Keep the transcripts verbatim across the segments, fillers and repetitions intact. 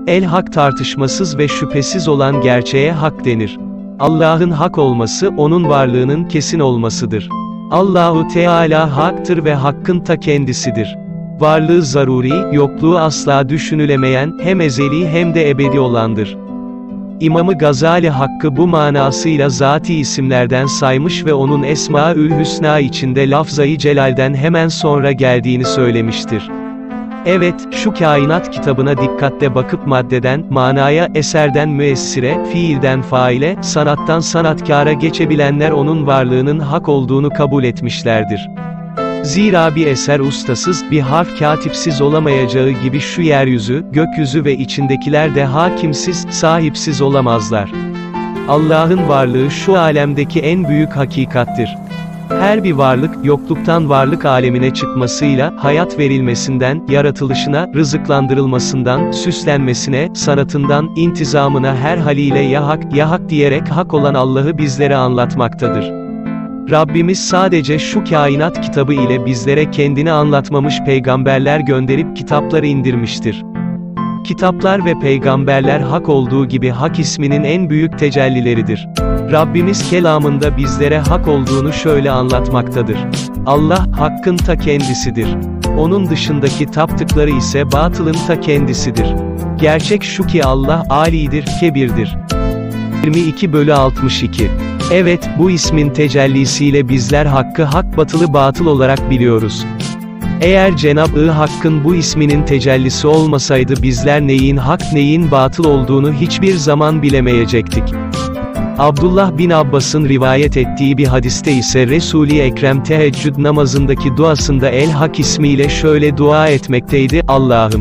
El-Hak tartışmasız ve şüphesiz olan gerçeğe hak denir. Allah'ın hak olması, onun varlığının kesin olmasıdır. Allahu Teala haktır ve hakkın ta kendisidir. Varlığı zaruri, yokluğu asla düşünülemeyen, hem ezeli hem de ebedi olandır. İmam-ı Gazali Hakk'ı bu manasıyla zati isimlerden saymış ve onun Esma-ül Hüsna içinde lafzayı celalden hemen sonra geldiğini söylemiştir. Evet, şu kainat kitabına dikkatle bakıp maddeden, manaya, eserden müessire, fiilden faile, sanattan sanatkara geçebilenler onun varlığının hak olduğunu kabul etmişlerdir. Zira bir eser ustasız, bir harf katipsiz olamayacağı gibi şu yeryüzü, gökyüzü ve içindekiler de hakimsiz, sahipsiz olamazlar. Allah'ın varlığı şu alemdeki en büyük hakikattir. Her bir varlık, yokluktan varlık alemine çıkmasıyla, hayat verilmesinden, yaratılışına, rızıklandırılmasından, süslenmesine, sanatından, intizamına her haliyle ya hak, ya hak diyerek hak olan Allah'ı bizlere anlatmaktadır. Rabbimiz sadece şu kainat kitabı ile bizlere kendini anlatmamış peygamberler gönderip kitapları indirmiştir. Kitaplar ve peygamberler hak olduğu gibi hak isminin en büyük tecellileridir. Rabbimiz kelamında bizlere hak olduğunu şöyle anlatmaktadır. Allah, hakkın ta kendisidir. Onun dışındaki taptıkları ise batılın ta kendisidir. Gerçek şu ki Allah, âlidir, kebirdir. yirmi iki bölü altmış iki. Evet, bu ismin tecellisiyle bizler hakkı hak, batılı batıl olarak biliyoruz. Eğer Cenab-ı Hakk'ın bu isminin tecellisi olmasaydı bizler neyin hak neyin batıl olduğunu hiçbir zaman bilemeyecektik. Abdullah bin Abbas'ın rivayet ettiği bir hadiste ise Resul-i Ekrem teheccüd namazındaki duasında El-Hak ismiyle şöyle dua etmekteydi: Allah'ım,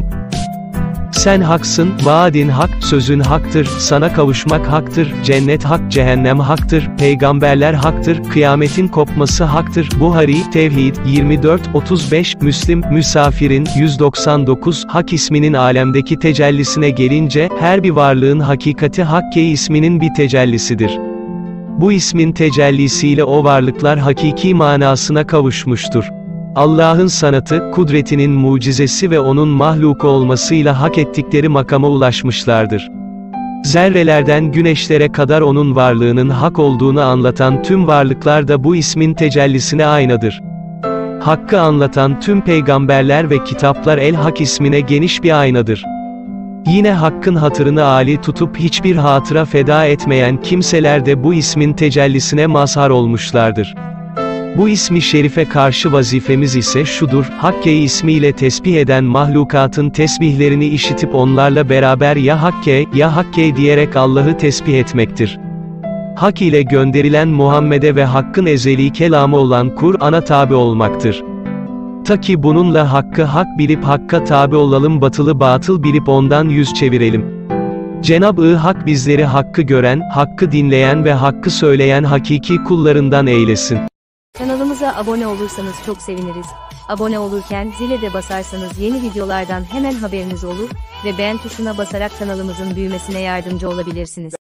sen haksın, vaadin hak, sözün haktır, sana kavuşmak haktır, cennet hak, cehennem haktır, peygamberler haktır, kıyametin kopması haktır. Buhari, Tevhid, yirmi dört otuz beş, Müslim, Müsafirin, yüz doksan dokuz, Hak isminin alemdeki tecellisine gelince, her bir varlığın hakikati Hakke isminin bir tecellisidir. Bu ismin tecellisiyle o varlıklar hakiki manasına kavuşmuştur. Allah'ın sanatı, kudretinin mucizesi ve onun mahluku olmasıyla hak ettikleri makama ulaşmışlardır. Zerrelerden güneşlere kadar onun varlığının hak olduğunu anlatan tüm varlıklar da bu ismin tecellisine aynadır. Hakkı anlatan tüm peygamberler ve kitaplar El-Hak ismine geniş bir aynadır. Yine Hakk'ın hatırını âli tutup hiçbir hatıra feda etmeyen kimseler de bu ismin tecellisine mazhar olmuşlardır. Bu ismi şerife karşı vazifemiz ise şudur: Hakke ismiyle tesbih eden mahlukatın tesbihlerini işitip onlarla beraber ya Hakke, ya Hakke diyerek Allah'ı tesbih etmektir. Hak ile gönderilen Muhammed'e ve Hakk'ın ezeli kelamı olan Kur'an'a tabi olmaktır. Ta ki bununla Hakkı hak bilip Hakk'a tabi olalım, batılı batıl bilip ondan yüz çevirelim. Cenab-ı Hak bizleri Hakkı gören, Hakkı dinleyen ve Hakkı söyleyen hakiki kullarından eylesin. Kanalımıza abone olursanız çok seviniriz. Abone olurken zile de basarsanız yeni videolardan hemen haberiniz olur ve beğen tuşuna basarak kanalımızın büyümesine yardımcı olabilirsiniz.